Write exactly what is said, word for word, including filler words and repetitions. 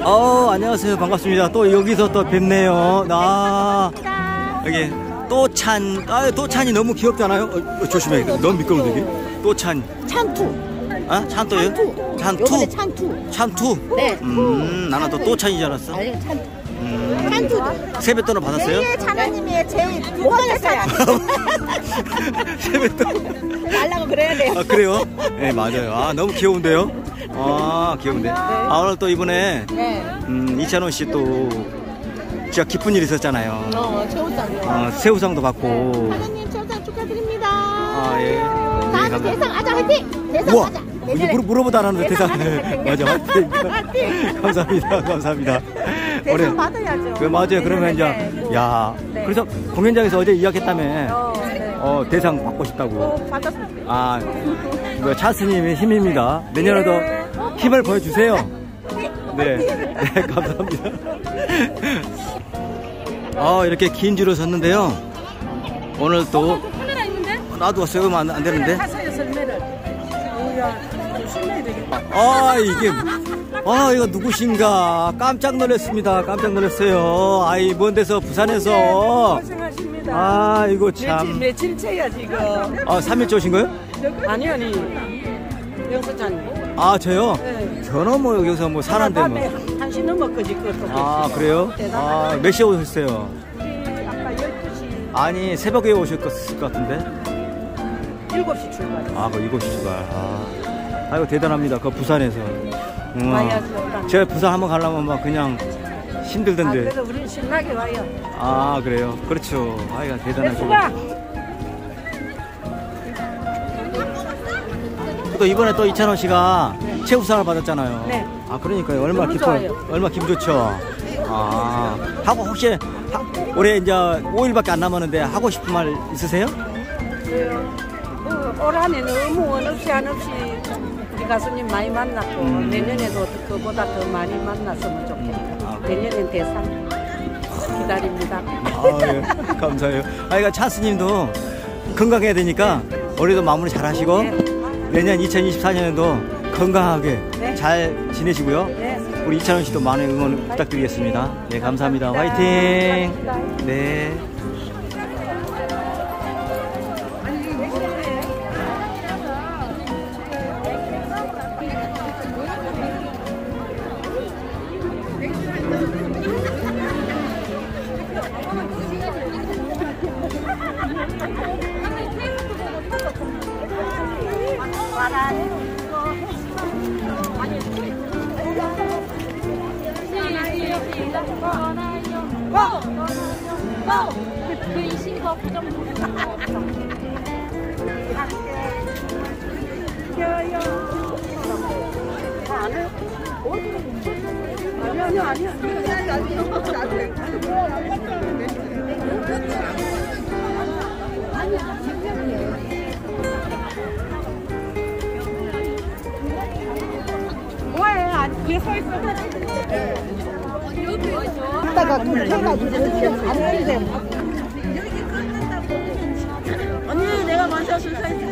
어, 안녕하세요. 반갑습니다. 또 여기서 또 뵙네요. 아, 여기 또찬. 아, 또찬이 너무 귀엽잖아요. 어, 어, 조심해. 너무 미끄러운데 여기. 또찬. 찬투. 아, 찬또요? 찬투. 찬투. 요번에 찬투. 찬투. 네. 음, 나는 또 또찬인 줄 알았어. 아니, 찬투. 음. 찬투. 세뱃돈을 받았어요? 제일 장모님의 제일 두 번째 사랑. 세뱃돈. 말라고 그래야 돼요. 아, 그래요? 네, 맞아요. 아, 너무 귀여운데요? 아, 귀여운데. 아, 오늘 또 이번에, 네. 음, 이찬원 씨 또, 진짜 기쁜 일이 있었잖아요. 어, 최우상이요. 어, 새우상도 받고. 사장님 최우상 축하드립니다. 아, 예. 예, 다음에 감사합니다. 대상 하자 화이팅. 대상 우와! 하자. 이거 물어, 물어보다 안 하는데 대상. 맞아, 화이팅. 화이팅. 감사합니다. 감사합니다. 대상 받아야죠. 그, 맞아요. 그러면 이제, 네. 야. 네. 그래서 공연장에서 어제 이야기했다며. 어, 네. 어, 대상 받고 싶다고. 어, 받았습니다. 아, 뭐 찬스님의 힘입니다. 내년에도 네. 힘을 보여주세요. 네, 네, 감사합니다. 아, 이렇게 긴 줄을 섰는데요. 오늘 또 카메라 있는데? 나도 세우면 안, 안 되는데. 타사요, 설매를. 오야, 조심해야 되겠다. 아, 이게 아, 이거 누구신가? 깜짝 놀랐습니다. 깜짝 놀랐어요. 아이, 먼 데서 부산에서. 고생하십니다. 아, 이거 참. 며칠, 며칠째야, 지금. 아, 삼 일째 오신 거예요? 아니, 아니. 영수장님. 아, 저요? 네. 저는 뭐 여기서 뭐 사는데 뭐. 한 시 넘었거지, 그것도. 아, 그래요? 아, 몇 시에 오셨어요? 아까 열두 시. 아니, 새벽에 오셨을 것 같은데? 일곱 시 출발. 아, 그 일곱 시 출발. 아, 아이고, 대단합니다. 그 부산에서. 음, 와야죠. 제가 부산 한번 가려면 막 그냥 아, 힘들던데. 그래서 우리는 신나게 와요. 아, 그래요? 그렇죠. 아이가 대단하시고. 수가! 또 이번에 또 이찬원 씨가 네. 최우상을 받았잖아요. 네. 아, 그러니까요. 얼마나 너무 기뻐요. 좋아요. 얼마나 기분 좋죠. 아, 하고 혹시 하, 올해 이제 오 일밖에 안 남았는데 하고 싶은 말 있으세요? 그래요. 어, 올 한해 너무 원 없이 한 없이 우리 가수님 많이 만났고 음. 내년에도 그보다 더 많이 만났으면 좋겠다. 아, 내년엔 대상 기다립니다. 아, 예. 감사해요. 아, 그러니까 찬스님도 건강해야 되니까 올해도 마무리 잘 하시고 네. 내년 이천이십사 년에도 건강하게 네. 잘 지내시고요. 네. 우리 이찬원 씨도 많은 응원 부탁드리겠습니다. 네, 감사합니다. 화이팅! 감사합니다. 네. 그이신거 부정 아니 아니 아니 뭐해? 아니 뒤에 서 있어. 이따가 급해가지고 안 되는데. 언니 내가 먼저 줄 서 있어.